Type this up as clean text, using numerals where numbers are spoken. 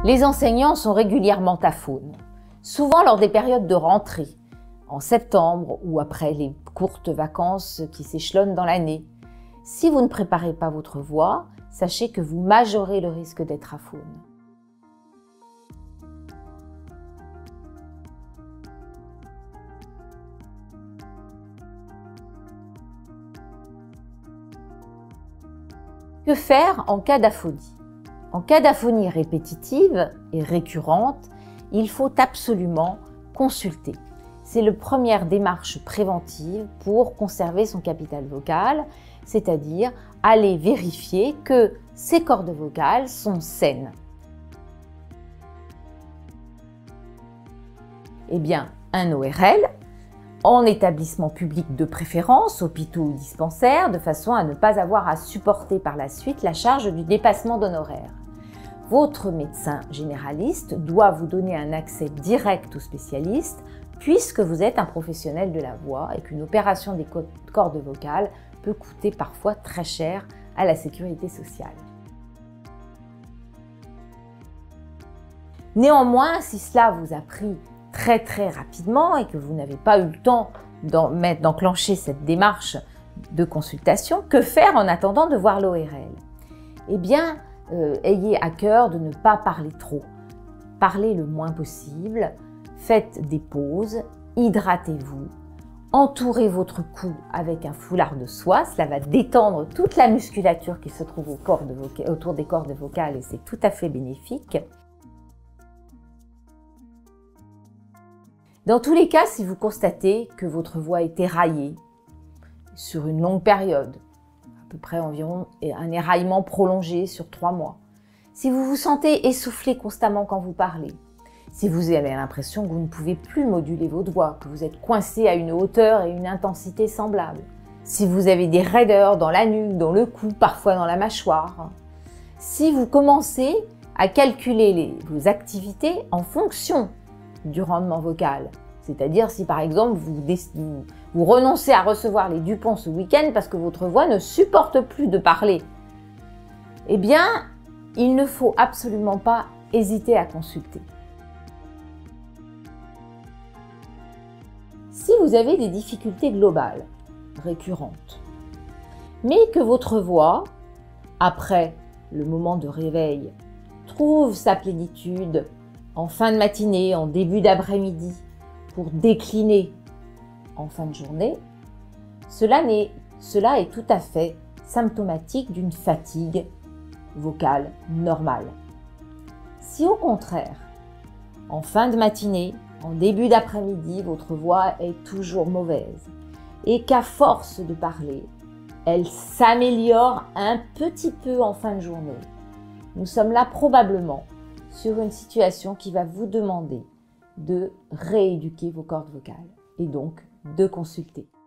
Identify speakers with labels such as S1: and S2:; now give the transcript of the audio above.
S1: Les enseignants sont régulièrement aphones, souvent lors des périodes de rentrée, en septembre ou après les courtes vacances qui s'échelonnent dans l'année. Si vous ne préparez pas votre voix, sachez que vous majorez le risque d'être aphone. Que faire en cas d'aphonie? En cas d'aphonie répétitive et récurrente, il faut absolument consulter. C'est la première démarche préventive pour conserver son capital vocal, c'est-à-dire aller vérifier que ses cordes vocales sont saines. Eh bien, un ORL, en établissement public de préférence, hôpitaux ou dispensaires, de façon à ne pas avoir à supporter par la suite la charge du dépassement d'honoraires. Votre médecin généraliste doit vous donner un accès direct au spécialiste puisque vous êtes un professionnel de la voix et qu'une opération des cordes vocales peut coûter parfois très cher à la sécurité sociale. Néanmoins, si cela vous a pris très rapidement et que vous n'avez pas eu le temps d'enclencher cette démarche de consultation, que faire en attendant de voir l'ORL? Eh bien, ayez à cœur de ne pas parler trop. Parlez le moins possible, faites des pauses, hydratez-vous, entourez votre cou avec un foulard de soie, cela va détendre toute la musculature qui se trouve autour des cordes vocales et c'est tout à fait bénéfique. Dans tous les cas, si vous constatez que votre voix est éraillée sur une longue période, à peu près environ un éraillement prolongé sur 3 mois, si vous vous sentez essoufflé constamment quand vous parlez, si vous avez l'impression que vous ne pouvez plus moduler votre voix, que vous êtes coincé à une hauteur et une intensité semblables, si vous avez des raideurs dans la nuque, dans le cou, parfois dans la mâchoire, si vous commencez à calculer vos activités en fonction du rendement vocal, c'est-à-dire si par exemple vous renoncez à recevoir les Dupont ce week-end parce que votre voix ne supporte plus de parler, eh bien, il ne faut absolument pas hésiter à consulter. Si vous avez des difficultés globales, récurrentes, mais que votre voix, après le moment de réveil, trouve sa plénitude en fin de matinée, en début d'après-midi, pour décliner en fin de journée, cela est tout à fait symptomatique d'une fatigue vocale normale. Si au contraire, en fin de matinée, en début d'après-midi, votre voix est toujours mauvaise et qu'à force de parler, elle s'améliore un petit peu en fin de journée, nous sommes là probablement sur une situation qui va vous demander de rééduquer vos cordes vocales et donc de consulter.